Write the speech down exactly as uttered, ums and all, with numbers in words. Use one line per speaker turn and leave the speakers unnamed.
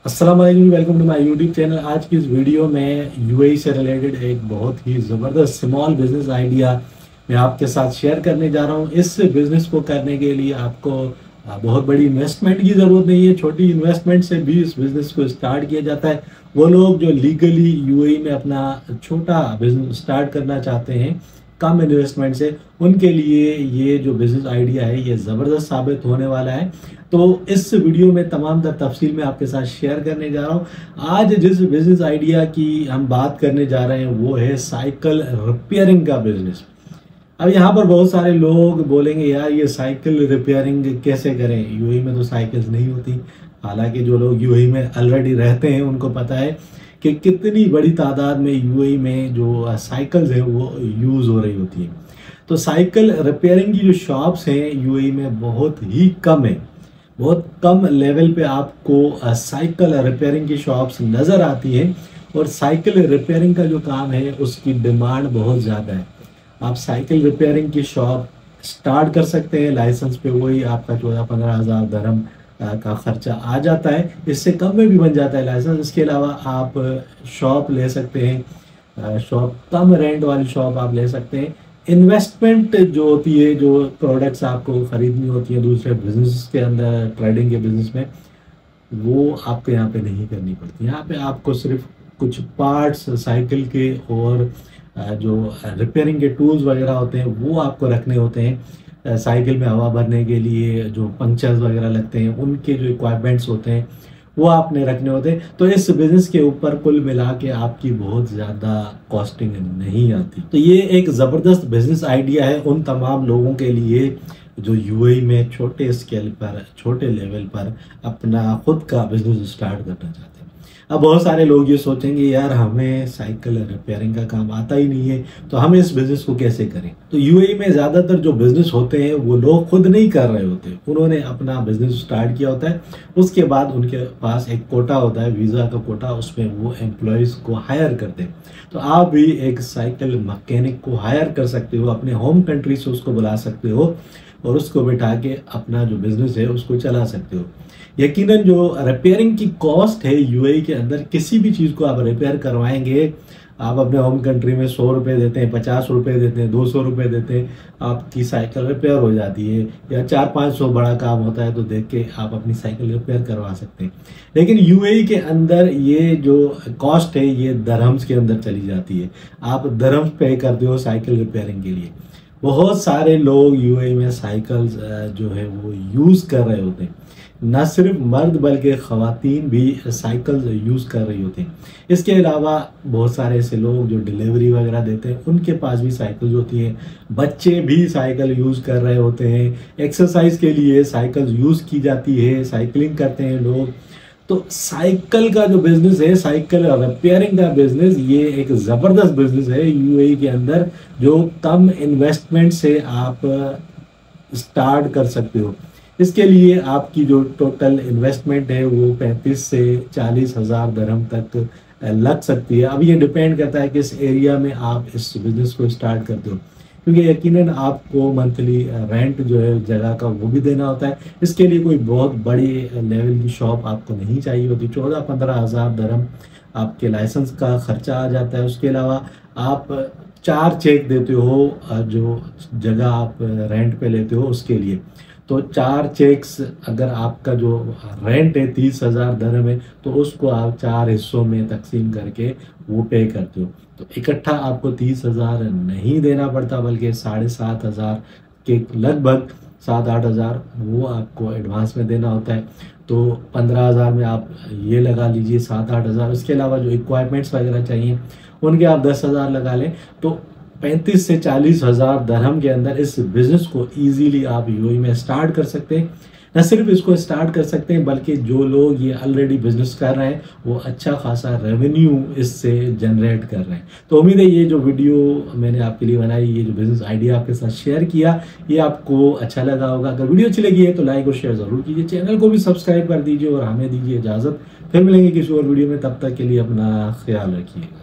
अस्सलाम वालेकुम, welcome to my YouTube channel. आज की इस वीडियो में यूएई से रिलेटेड एक बहुत ही ज़बरदस्त स्मॉल बिजनेस आइडिया मैं आपके साथ शेयर करने जा रहा हूँ। इस बिजनेस को करने के लिए आपको आ, बहुत बड़ी इन्वेस्टमेंट की ज़रूरत नहीं है। छोटी इन्वेस्टमेंट से भी इस बिज़नेस को स्टार्ट किया जाता है। वो लोग जो लीगली यूएई में अपना छोटा बिजनेस स्टार्ट करना चाहते हैं कम इन्वेस्टमेंट से, उनके लिए ये जो बिज़नेस आइडिया है ये ज़बरदस्त साबित होने वाला है। तो इस वीडियो में तमाम तर तफसील में आपके साथ शेयर करने जा रहा हूँ। आज जिस बिज़नेस आइडिया की हम बात करने जा रहे हैं वो है साइकिल रिपेयरिंग का बिज़नेस। अब यहाँ पर बहुत सारे लोग बोलेंगे यार ये साइकिल रिपेयरिंग कैसे करें, यूएई में तो साइकिल्स नहीं होती। हालांकि जो लोग यूएई में ऑलरेडी रहते हैं उनको पता है कि कितनी बड़ी तादाद में यूएई में जो साइकिल्स हैं वो यूज़ हो रही होती हैं। तो साइकिल रिपेयरिंग की जो शॉप्स हैं यूएई में बहुत ही कम है। बहुत कम लेवल पे आपको साइकिल रिपेयरिंग की शॉप्स नज़र आती हैं और साइकिल रिपेयरिंग का जो काम है उसकी डिमांड बहुत ज़्यादा है। आप साइकिल रिपेयरिंग की शॉप स्टार्ट कर सकते हैं। लाइसेंस पे वही आपका चौदह पंद्रह हज़ार दरम का खर्चा आ जाता है, इससे कम में भी बन जाता है लाइसेंस। इसके अलावा आप शॉप ले सकते हैं, शॉप कम रेंट वाली शॉप आप ले सकते हैं। इन्वेस्टमेंट जो होती है, जो प्रोडक्ट्स आपको ख़रीदनी होती है दूसरे बिजनेस के अंदर, ट्रेडिंग के बिजनेस में, वो आपको यहाँ पे नहीं करनी पड़ती। यहाँ पे आपको सिर्फ कुछ पार्ट्स साइकिल के और जो रिपेयरिंग के टूल्स वगैरह होते हैं वो आपको रखने होते हैं। साइकिल में हवा भरने के लिए जो पंक्चर्स वगैरह लगते हैं उनके जो इक्विपमेंट्स होते हैं वो आपने रखने होते हैं। तो इस बिज़नेस के ऊपर कुल मिला के आपकी बहुत ज़्यादा कॉस्टिंग नहीं आती। तो ये एक ज़बरदस्त बिज़नेस आइडिया है उन तमाम लोगों के लिए जो यूएई में छोटे स्केल पर, छोटे लेवल पर अपना खुद का बिज़नेस स्टार्ट करना चाहते हैं। अब बहुत सारे लोग ये सोचेंगे यार हमें साइकिल रिपेयरिंग का काम आता ही नहीं है तो हम इस बिज़नेस को कैसे करें। तो यूएई में ज़्यादातर जो बिज़नेस होते हैं वो लोग खुद नहीं कर रहे होते, उन्होंने अपना बिज़नेस स्टार्ट किया होता है। उसके बाद उनके पास एक कोटा होता है, वीज़ा का कोटा, उसमें वो एम्प्लॉयज़ को हायर करते हैं। तो आप भी एक साइकिल मैकेनिक को हायर कर सकते हो, अपने होम कंट्री से उसको बुला सकते हो और उसको बिठा के अपना जो बिज़नेस है उसको चला सकते हो। यकीनन जो रिपेयरिंग की कॉस्ट है यूएई के अंदर, किसी भी चीज़ को आप रिपेयर करवाएंगे, आप अपने होम कंट्री में सौ रुपये देते हैं, पचास रुपये देते हैं, दो सौ रुपये देते हैं, आपकी साइकिल रिपेयर हो जाती है। या चार पाँच सौ बड़ा काम होता है तो देख के आप अपनी साइकिल रिपेयर करवा सकते हैं। लेकिन यूएई के अंदर ये जो कॉस्ट है ये दरहम्स के अंदर चली जाती है। आप दरहम्स पे करते हो साइकिल रिपेयरिंग के लिए। बहुत सारे लोग यूएई में साइकिल जो है वो यूज़ कर रहे होते हैं, न सिर्फ मर्द बल्कि ख़वातीन भी साइकिल यूज़ कर रही होती हैं। इसके अलावा बहुत सारे ऐसे लोग जो डिलीवरी वगैरह देते हैं उनके पास भी साइकिल होती हैं। बच्चे भी साइकिल यूज़ कर रहे होते हैं। एक्सरसाइज के लिए साइकिल यूज़ की जाती है, साइकिलिंग करते हैं लोग। तो साइकिल का जो बिज़नेस है, साइकिल रिपेयरिंग का बिज़नेस, ये एक ज़बरदस्त बिज़नेस है यूएई के अंदर जो कम इन्वेस्टमेंट से आप स्टार्ट कर सकते हो। इसके लिए आपकी जो टोटल इन्वेस्टमेंट है वो पैंतीस से चालीस हज़ार दरहम तक लग सकती है। अब ये डिपेंड करता है किस एरिया में आप इस बिज़नेस को स्टार्ट करते हो, क्योंकि यकीनन आपको मंथली रेंट जो है जगह का वो भी देना होता है। इसके लिए कोई बहुत बड़ी लेवल की शॉप आपको नहीं चाहिए होती। चौदह पंद्रह हज़ार दरहम आपके लाइसेंस का खर्चा आ जाता है। उसके अलावा आप चार चेक देते हो जो जगह आप रेंट पे लेते हो उसके लिए। तो चार चेक्स, अगर आपका जो रेंट है तीस हज़ार दरहम है तो उसको आप चार हिस्सों में तकसीम करके वो पे करते हो। तो इकट्ठा आपको तीस हज़ार नहीं देना पड़ता बल्कि साढ़े सात हज़ार के लगभग सात आठ हज़ार वो आपको एडवांस में देना होता है। तो पंद्रह हज़ार में आप ये लगा लीजिए, सात आठ हज़ार। उसके अलावा जो इक्वाइपमेंट्स वगैरह चाहिए उनके आप दस हज़ार लगा लें। तो पैंतीस से चालीस हज़ार दरहम के अंदर इस बिज़नेस को इजीली आप यूएई में स्टार्ट कर सकते हैं। न सिर्फ इसको स्टार्ट कर सकते हैं बल्कि जो लोग ये ऑलरेडी बिजनेस कर रहे हैं वो अच्छा खासा रेवेन्यू इससे जनरेट कर रहे हैं। तो उम्मीद है ये जो वीडियो मैंने आपके लिए बनाई, ये जो बिज़नेस आइडिया आपके साथ शेयर किया, ये आपको अच्छा लगा होगा। अगर वीडियो अच्छी लगी है तो लाइक और शेयर ज़रूर कीजिए, चैनल को भी सब्सक्राइब कर दीजिए और हमें दीजिए इजाज़त। फिर मिलेंगे किसी और वीडियो में, तब तक के लिए अपना ख्याल रखिएगा।